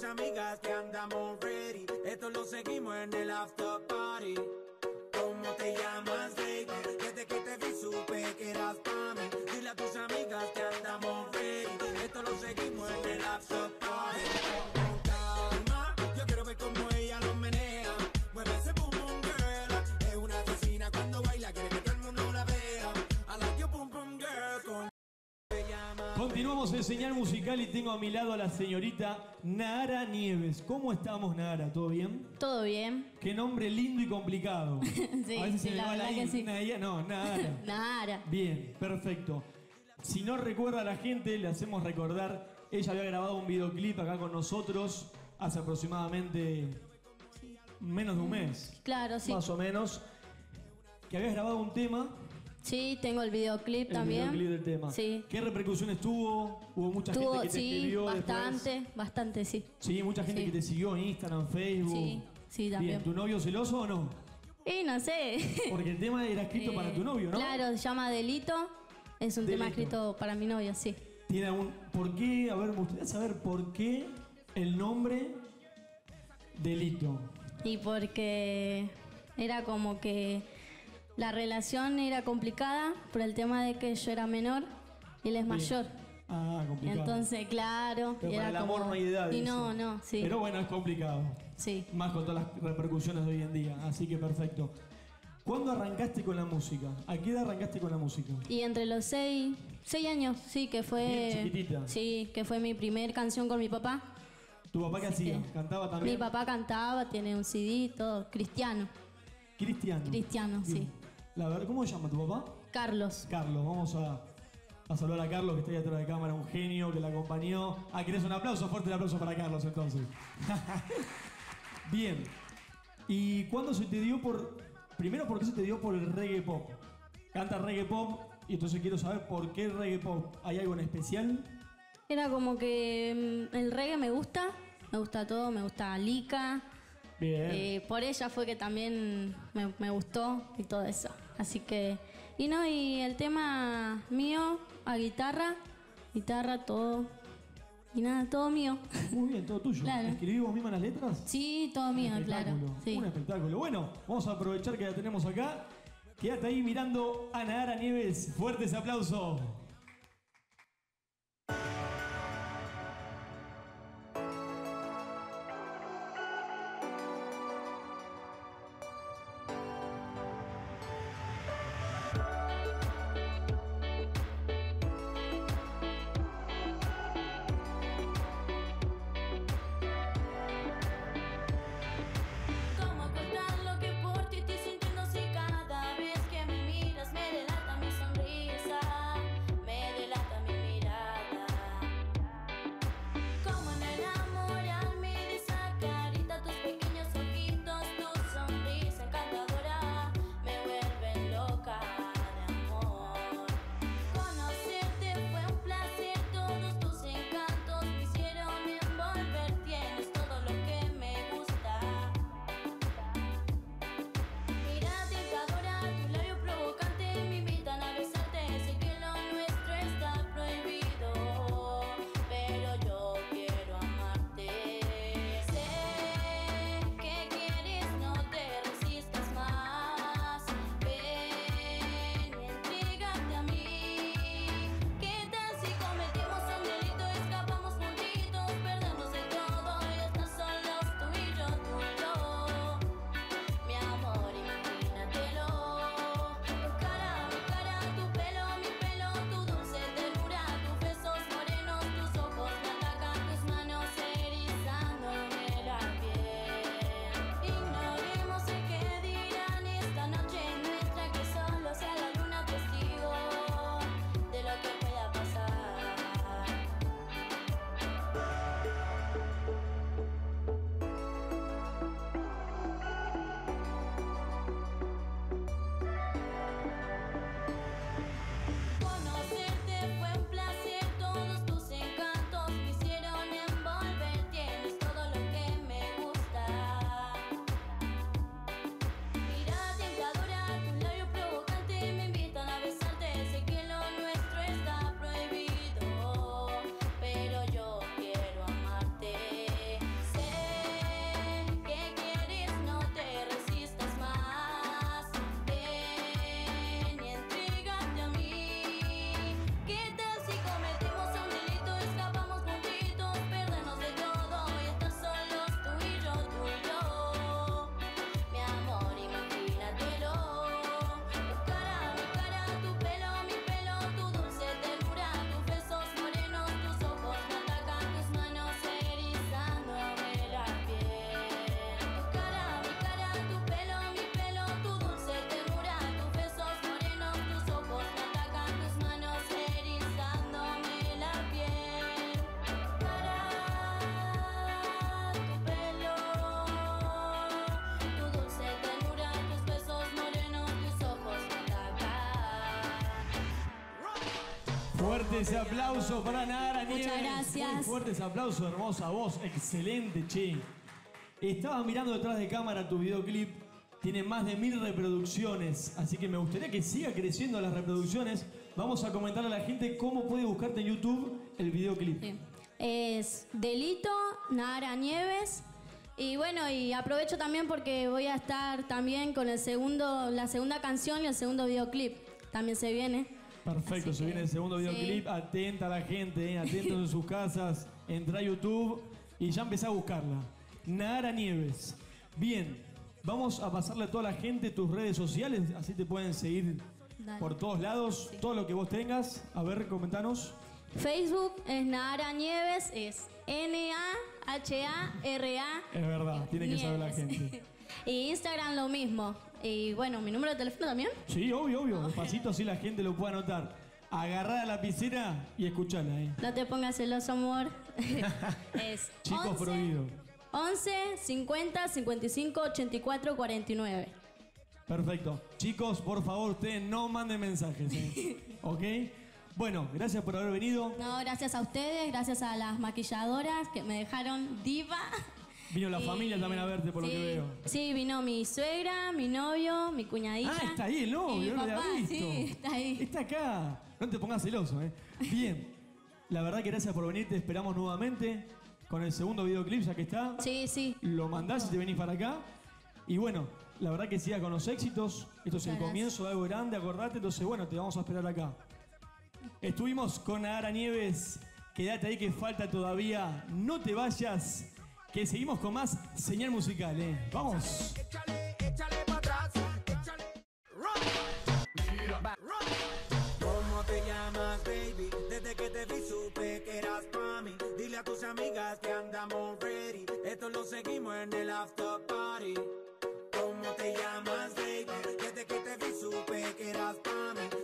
amigas que andamos ready. Esto lo seguimos en el after party. ¿Cómo te llamas, baby? Desde que te vi supe que eras pa' mí. Dile a tus amigas que andamos ready. Esto lo seguimos en el after party. Con calma, yo quiero ver cómo ella lo menea. Mueve ese boom boom girl. Es una asesina cuando baila, quiere que todo el mundo la vea. I like your boom boom girl. Continuamos en Señal Musical y tengo a mi lado a la señorita Nahara Nieves. ¿Cómo estamos, Nahara? ¿Todo bien? Todo bien. Qué nombre lindo y complicado. Sí, a veces sí, se me la va la verdad que sí. Nahara. Nahara. Bien, perfecto. Si no recuerda a la gente, le hacemos recordar. Ella había grabado un videoclip acá con nosotros hace aproximadamente menos de un mes. Claro, sí. Más o menos. Que habías grabado un tema. Sí, tengo el videoclip también. El videoclip del tema. Sí. ¿Qué repercusiones tuvo? Hubo mucha gente que te escribió bastante, después. bastante, sí. Sí, mucha gente que te siguió en Instagram, Facebook. Sí, sí, también. Bien, ¿tu novio celoso o no? Y no sé. Porque el tema era escrito para tu novio, ¿no? Claro, se llama Delito. Es un tema Delito. escrito para mi novio, sí. ¿Tiene algún... ¿Por qué? A ver, me gustaría saber por qué el nombre Delito. Y porque era como que la relación era complicada por el tema de que yo era menor y él es mayor. Ah, complicado. Entonces, claro. Pero y para era el amor como... no hay edad. Y eso. no, sí. Pero bueno, es complicado. Sí. Más con todas las repercusiones de hoy en día. Así que perfecto. ¿Cuándo arrancaste con la música? ¿A qué edad arrancaste con la música? Y entre los 6 años, sí, que fue... Bien chiquitita. Sí, que fue mi primer canción con mi papá. ¿Tu papá qué hacía? que- ¿Cantaba también? Mi papá cantaba, tiene un CD, todo, cristiano. Cristiano. Cristiano, Bien. sí. La verdad, ¿cómo se llama tu papá? Carlos. Carlos. Vamos a saludar a Carlos, que está ahí atrás de cámara, un genio que la acompañó. Ah, ¿querés un aplauso? Fuerte el aplauso para Carlos, entonces. Bien. ¿Y cuándo se te dio por... Primero, ¿por qué se te dio por el reggae pop? Canta reggae pop y entonces quiero saber por qué reggae pop. ¿Hay algo en especial? Era como que el reggae me gusta todo, me gusta Lika. Bien. Por ella fue que también me gustó y todo eso. Así que... Y el tema mío, a guitarra, todo. Y nada, todo mío. Muy bien, todo tuyo. Claro. ¿Escribís vos misma las letras? Sí, todo mío, claro. Espectáculo, Sí. un espectáculo. Bueno, vamos a aprovechar que la tenemos acá. Quédate ahí mirando a Nahara Nieves. Fuerte ese aplauso. ¿Cómo ocultar lo que por ti estoy sintiendo si cada vez que me miras me delata mi sonrisa? Fuertes aplausos para Nahara Nieves. Muchas gracias. Muy fuertes aplausos, hermosa voz. Excelente, che. Estaba mirando detrás de cámara tu videoclip. Tiene más de 1000 reproducciones. Así que me gustaría que siga creciendo las reproducciones. Vamos a comentarle a la gente cómo puede buscarte en YouTube el videoclip. Sí. Es Delito, Nahara Nieves. Y bueno, y aprovecho también porque voy a estar también con la segunda canción y el segundo videoclip. También se viene. Perfecto, Así se viene el segundo sí. videoclip. Atenta a la gente, atentos en sus casas. Entra a YouTube y ya empezá a buscarla. Nahara Nieves. Bien, vamos a pasarle a toda la gente tus redes sociales, así te pueden seguir Dale. por todos lados, todo lo que vos tengas. A ver, comentanos. Facebook es Nahara Nieves, es Nahara. Es verdad, tiene que saber la Nieves. gente. Y Instagram lo mismo. Y bueno, mi número de teléfono también. Sí, obvio. Despacito así la gente lo puede anotar. Agarrá la lapicera y escuchala, No te pongas celoso, amor. Es Chicos prohibido. 11 50 55 84 49. Perfecto. Chicos, por favor, ustedes no manden mensajes, ¿ok? Bueno, gracias por haber venido. No, gracias a ustedes, gracias a las maquilladoras que me dejaron diva. Vino la familia también a verte, por lo que veo. Sí, vino mi suegra, mi novio, mi cuñadita. Ah, está ahí el novio, y mi no lo había papá, visto. sí, está ahí. Está acá. No te pongas celoso, Bien. La verdad que gracias por venir, te esperamos nuevamente con el segundo videoclip, ya que está. Sí. Lo mandás y te venís para acá. Y bueno, la verdad que siga con los éxitos. Esto es el Muchas comienzo de algo grande, acordate. Entonces, bueno, te vamos a esperar acá. Estuvimos con Nahara Nieves. Quédate ahí que falta todavía. No te vayas, que seguimos con más señal musical, Vamos. Échale para atrás, échale. Run. ¿Cómo te llamas, baby? Desde que te vi supe que eras pa' mí. Dile a tus amigas que andamos ready. Esto lo seguimos en el after party. ¿Cómo te llamas, baby? Desde que te vi supe que eras pa' mí.